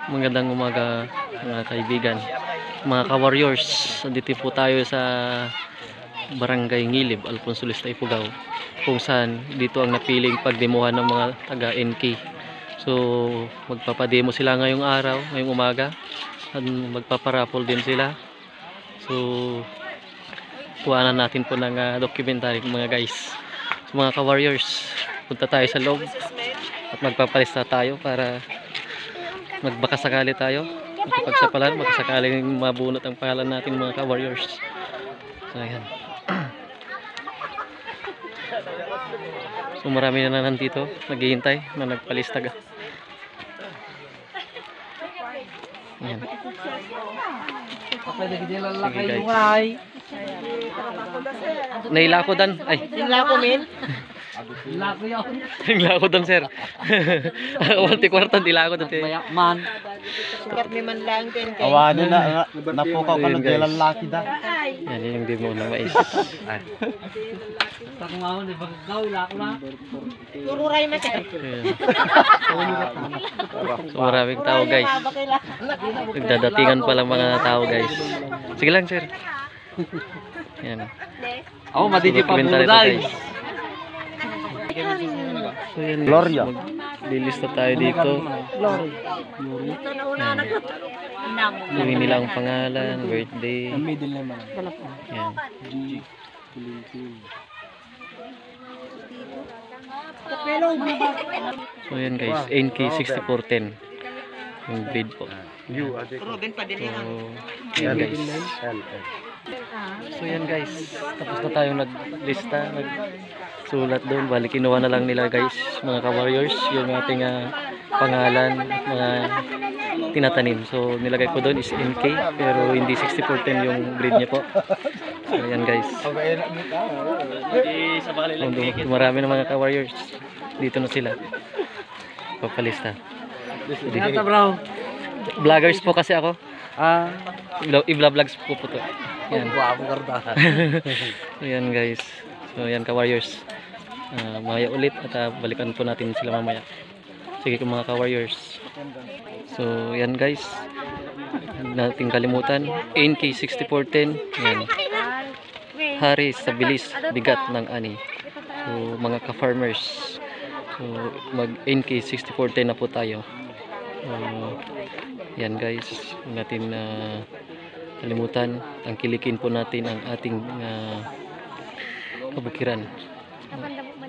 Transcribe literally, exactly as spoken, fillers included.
Magandang umaga mga kaibigan, mga ka-warriors. Dito po tayo sa Barangay Ngilib, Alfonso Lista, Ifugao, kung saan dito ang napiling pagdemohan ng mga taga N K. So magpapademo sila ngayong araw, ngayong umaga, at magpaparapol din sila. So kuhanan natin po ng uh, documentary mga guys. So mga ka-warriors, punta tayo sa loob at magpapalista tayo para magbakasakali tayo, magpagsapalan, magkasakaling mabunot ang pangalan natin mga ka-warriors. So ayan. So marami na nandito naghihintay na nagpalistag. Ayan. Sige guys. Naila ko dan. Ay. Naila ko min. Naila ko yun. Naila ko dan sir. Walti kwartan nila ko dan. Man. Sikat ni man lang din kay. Awano na napukaw ka ng lalaki da. Yan yung demo na mais. Tako nga ni bagaw ila ko na. Tururay na siya. So maraming tao guys. Nagdadatingan pa lang mga tao guys. Sige lang sir. Yan. Oh, madidi pa Komentar ito, buday. guys. So yan, Gloria. maglilista tayo dito. Yan. Gawin nila ang pangalan, birthday. Yan. So yan guys, N K sixty-four ten yung grade po. Ruben pa din yan. So yan guys. So yan guys, tapos na tayong naglista, nagsulat doon. Bali kinuha na lang nila guys, mga ka-warriors, yung ating uh, pangalan, mga tinatanim. So nilagay ko doon is N K, pero hindi sixty-four ten yung grade niya po. So yan guys. Although, marami na mga ka-warriors. Dito na sila. Papalista. Dito bro. Vloggers po kasi ako. Ah, I-vlogs po po to. Yan. guwapo karta. So yan guys. So yan ka-warriors. Uh, mamaya ulit at uh, balikan po natin sila mamaya. Sige mga ka-warriors. So yan guys. Huwag natin kalimutan. N K sixty-four ten. Yan. Hari sa bilis, bigat ng ani. So mga ka-farmers. So mag N K sixty-four ten na po tayo. Uh, yan guys. Huwag natin uh, kalimutan, tangkilikin po natin ang ating uh, kabukiran.